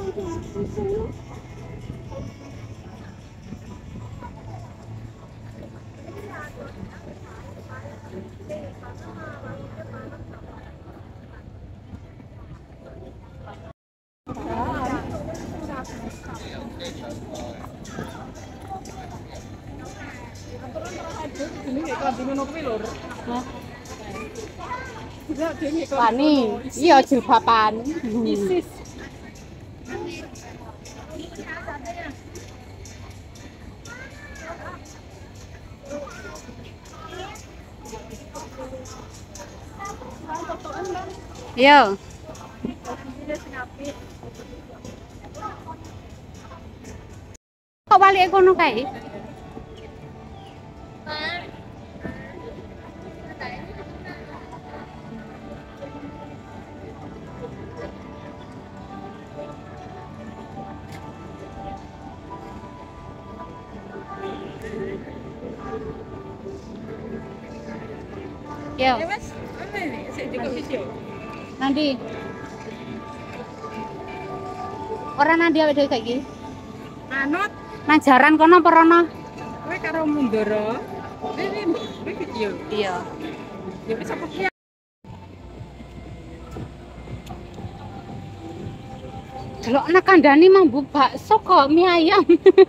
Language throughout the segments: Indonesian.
Wani, iya jilbaban. Isis. Yo. Kok balik kono kae? Yo. Mas, mana ini? Saya juga video. Nanti. Orang nanti awake dhewe saiki. Anot, Nang jaran kono apa rono? kowe karo Mundoro. Ini video. Iya. Ya wis apa ki? Delok anak kandhani mambu bakso kok mie ayam.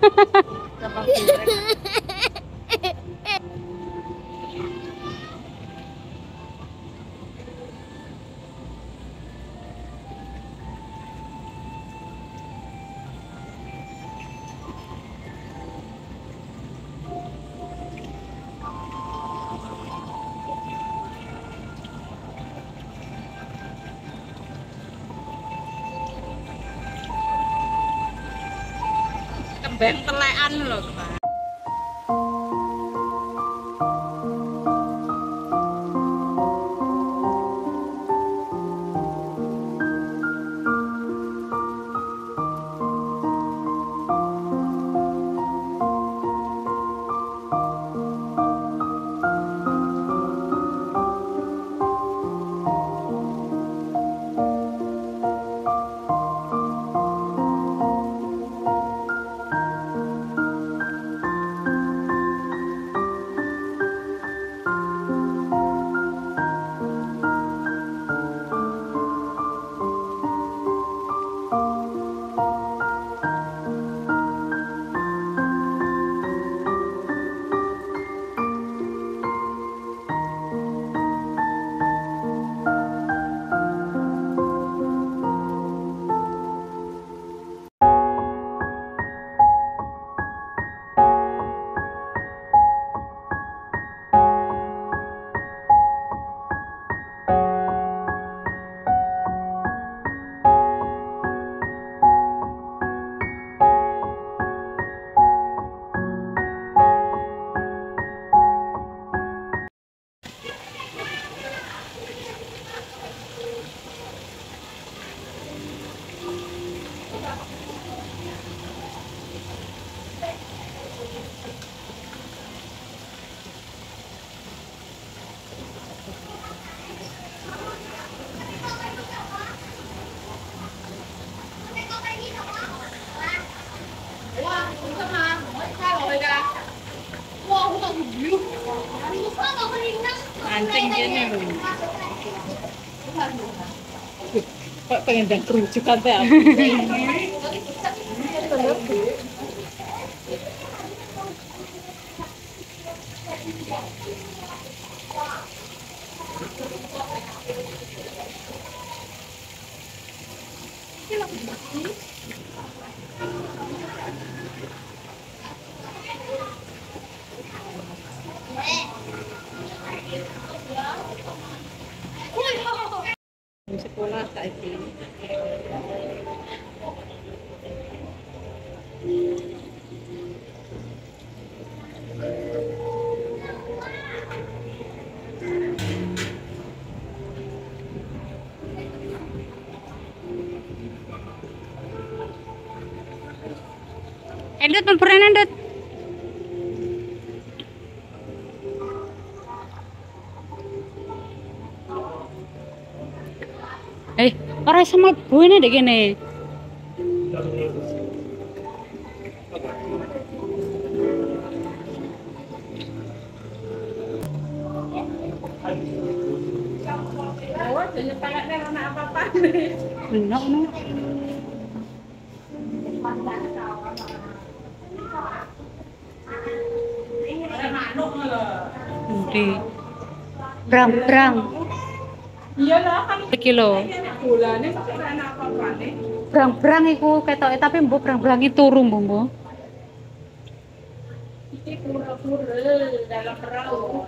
Kembang telekan lho, Kembang. Anjing gini lho. Kok pengen dan kerujukan teh aku. Di sekolah saiki. Endut memperan endut. Ora sama buene dek kene. Tangannya warna apa-apa nih. Enak no. Di berang-berang Iya lah kan kilo. bulannya pakai warna apa-apa nih. Berang-berang iku ketoke tapi mbok berang-berang itu turu mbok. Ini pura-pura dalam perahu.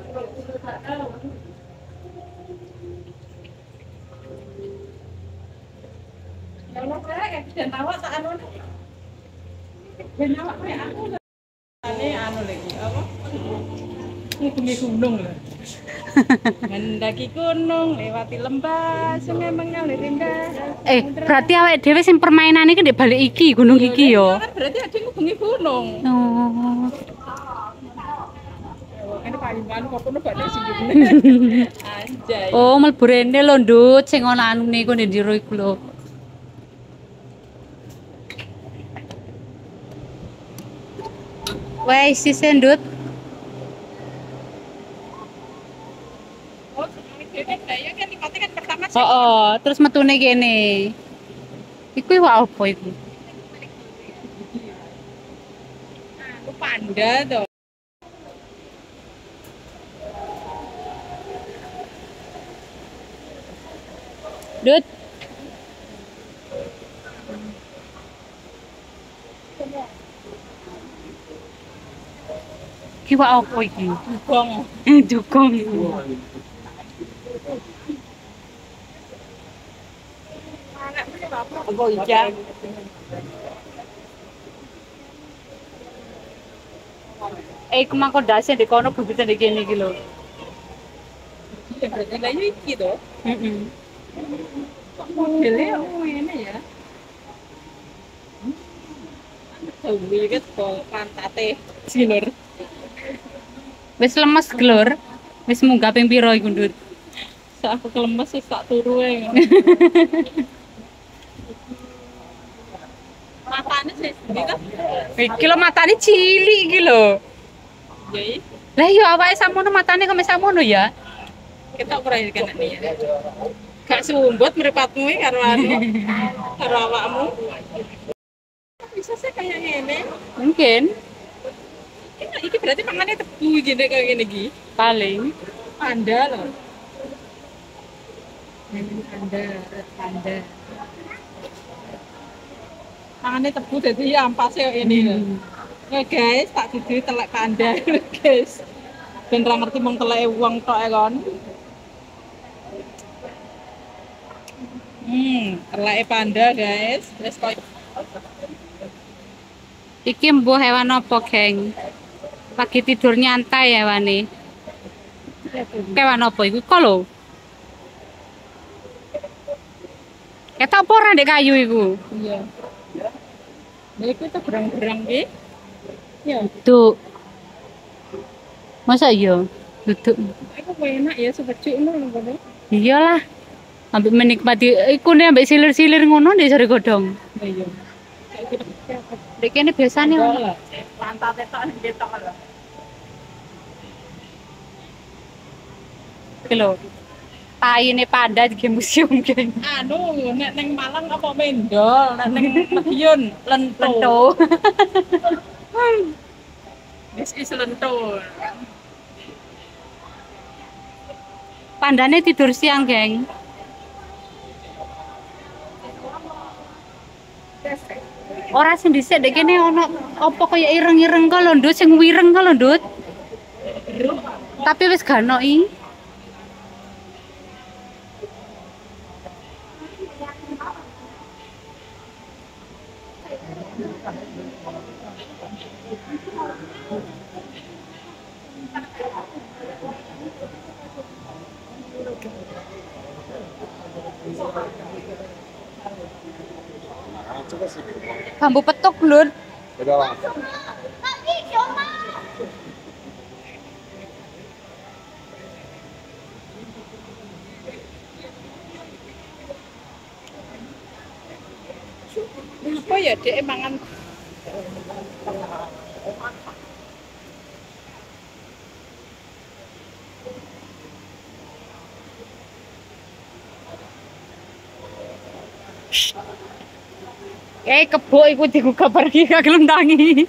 Kalau saya dan awak tak anu. Dan awak kayak aku. Ini anu lagi apa? Mengunjungi gunung lah. Mendaki gunung, lewati lembah, sungai mengalir indah. Berarti awake dhewe sing permainan iki ndek balik iki, gunung iki yo. Kan berarti ada mengunjungi gunung. Oh. Ini palingan kok penuh badhe sing Anjay. Oh, mlebu rene lho, Ndut, sing ana anune iku ndek njero iku lho. Wes, sise Ndut. Oh, ini kayak kan nikmatnya kan pertama sih. Heeh, terus metune kene. Iku iwak apa iku? Aku panda toh. Ndut. Iwak apa iki? Bong. Dukung. Apa ija? Iku mangko dase ndek kono bubite ndek kene iki lho. Ya berarti lah iki toh. Heeh. Modelnya oh ini ya. Sawi ket kok pantate sinur. Wis lemes glur. Wis munggah ping pira iku, Ndut? Sak aku kelemes wis tak turu ae. Matane sih ndi to? Iki lho matane cilik iki lho. Ya iki Lah yo awake samono matane kok mes samono ya. ketok ora iki kan nih. Gak sumbut mripatmu iki karo anu. Karo awakmu. Bisa sih kayak ngene. Mungkin Iki berarti pangannya tebu gini kayak gini iki. paling Panda loh. Panda, panda. Tangannya tebu jadi ampasnya ini loh. Ya guys, tak dudu telek panda guys. Ben ra ngerti mung teleke wong tok e kon. Teleke panda guys. Wis kok iki mbuh hewan apa, Geng? Lagi tidur nyantai hewane. Kewan apa iku? Kok lho. Ketok apa ora ndek kayu iku? iya. Nah, itu tuh berang-berang iki. Ya, Duk. Masa iya? Duduk. aku enak ya seperti ngono lho. Iyalah. Ambek menikmati iku nek ambek silir-silir ngono ndek jare godhong. Iya. Ndek kene biasane Lah, pantate tok ndetok lho. iki lho. Taine panda di museum, Geng. Anu, nek neng Malang apa mendol, nek neng Madiun lento. Lento. This is lento. Pandane tidur siang, Geng. Ora sing dhisik ndek kene ana apa kaya ireng-ireng kok lho, Ndut, sing wireng kok lho, Ndut. Tapi wis ganoki. Bambu petuk, Ndut. Apa ya dek mangan Kebo iku digugah pergi gak gelem tangi.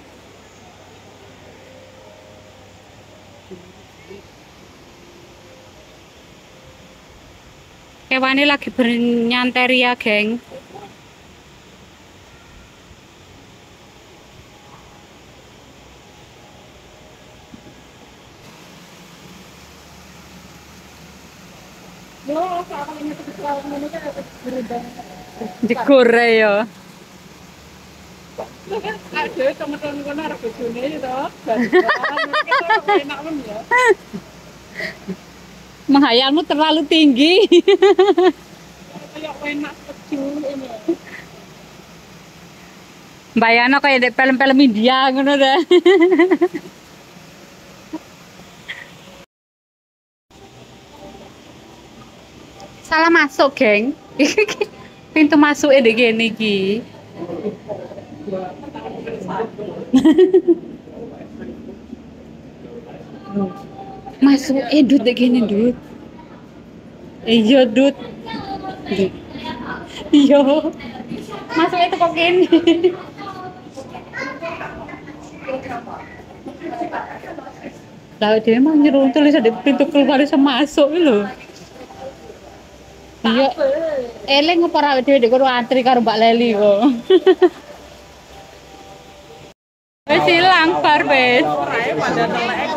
Kewane lagi bernyantai ya, geng. Jegur ya. Ada teman-teman kono arep bojone to. Enak men ya. Menghayalmu terlalu tinggi. Kayak enak keju ini. Bayangno kayak di film-film India ngono ta. Salah masuk, geng. Pintu masuk di gini iki. Masuk Dut di gini, Dut. Iya, Dut. Iya. Masuk itu kok gini. Lah dia emang nyuruh tulisan di pintu keluar bisa masuk lho. Iya. Eling apa ra dhewe dek antri karo Mbak Leli kok. Wis ilang bar wis. Orae pada telek.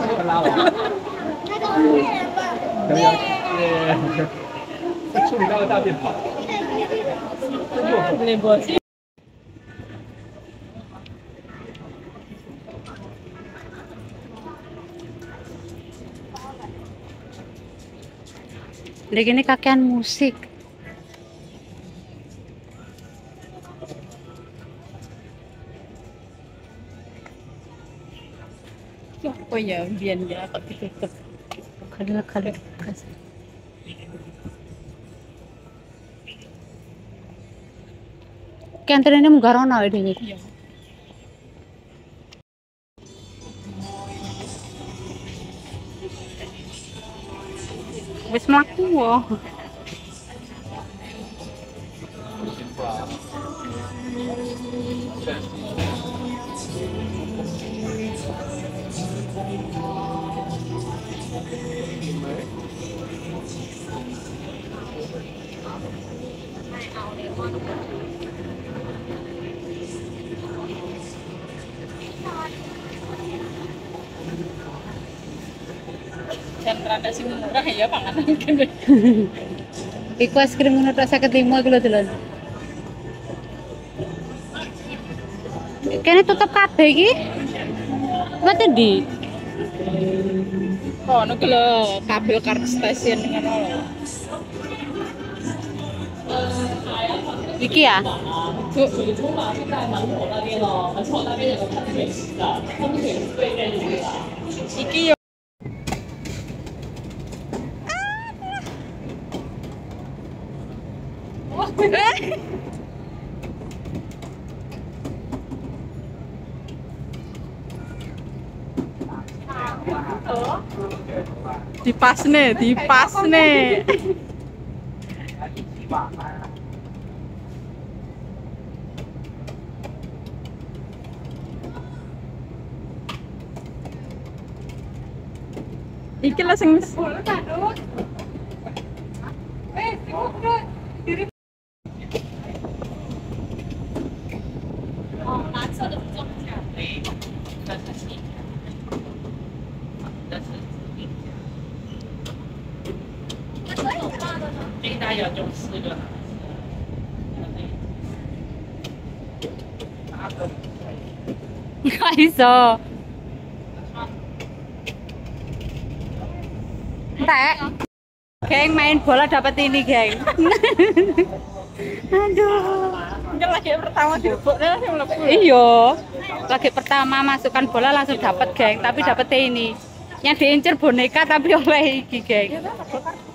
Lagi ini kakean musik. Apa ya biyen ya kok ditutup. Kali. Kantor ini menggarono ini. Iya. Wis mlaku wae. Dan rada sing murah ya panganan kan. Iku es krim ngono tok 55 iku lho, Delon. Kene tutup kabeh iki. Berarti di Kono ki lho kabel kart stasiun ngono lho. iki ya. Iki yo dipas nih. Iki lah sing Nggak iso. Entek. Geng main bola dapat ini, geng. Aduh. Ini lagi pertama dileboknya langsung mlebu. Iya. Lagi pertama masukkan bola langsung dapat, geng, tapi dapat ini. Yang diincer boneka tapi oleh iki, geng.